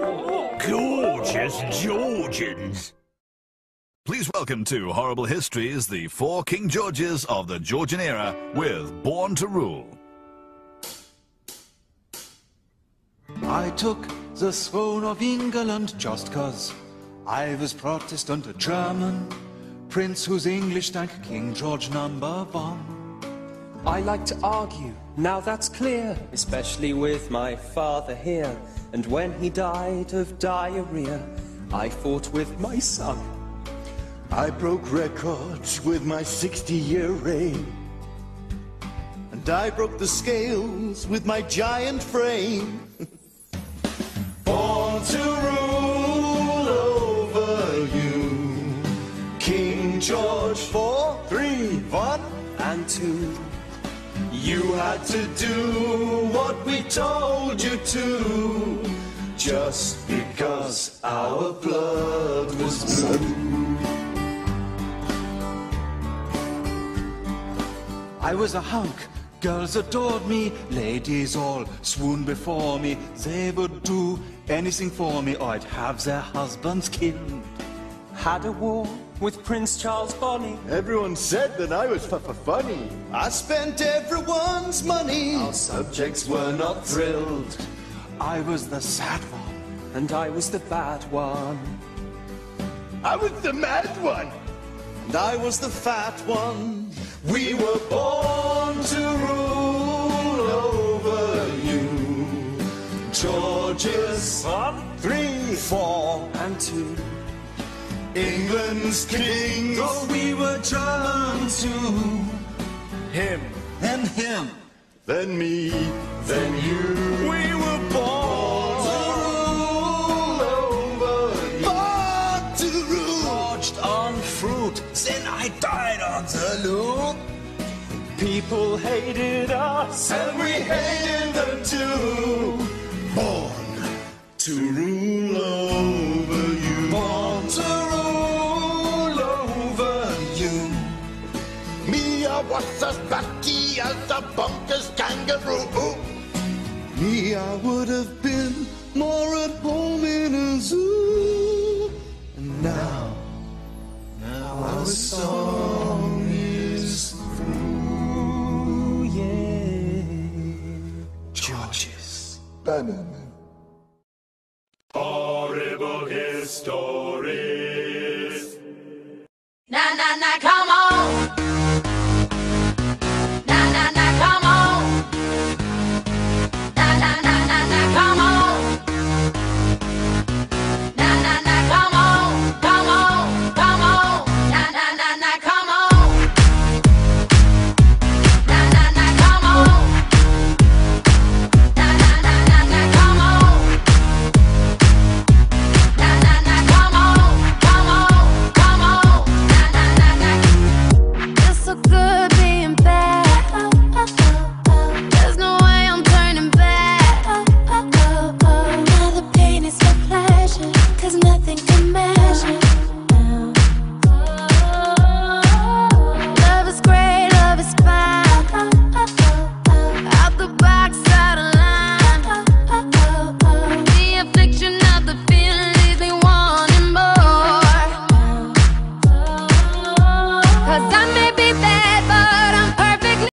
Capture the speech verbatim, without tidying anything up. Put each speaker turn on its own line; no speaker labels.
Gorgeous Georgians!
Please welcome to Horrible Histories the four King Georges of the Georgian era with Born to Rule.
I took the throne of England just 'cause I was Protestant, a German prince whose English thank King George number one.
I like to argue, now that's clear, especially with my father here. And when he died of diarrhea, I fought with my son.
I broke records with my sixty-year reign, and I broke the scales with my giant frame. Born to rule over you, King George, four, three, one,
and two.
You had to do what we told you to, just because our blood was blue.
I was a hunk, girls adored me, ladies all swooned before me. They would do anything for me, or I'd have their husbands killed.
Had a war with Prince Charles Bonny.
Everyone said that I was f-f-funny. I spent everyone's money. Our subjects were not thrilled.
I was the sad one,
and I was the bad one.
I was the mad one,
and I was the fat one.
We were born to rule over you, Georges,
one,
three, four,
and two.
England's king,
though we were German too.
Him,
then him,
then me, then you.
We were born to rule over you.
Born to rule.
Forged on fruit, then I died on the loop.
People hated us,
and we hated them too. Born to rule over you.
Born to rule over you.
Me, I was as lucky as a bunker's kangaroo. Me, I would have been more at home in a zoo. And now, now our song is through, yeah.
Georges.
Banana.
Horrible Histories.
Na na na, come on.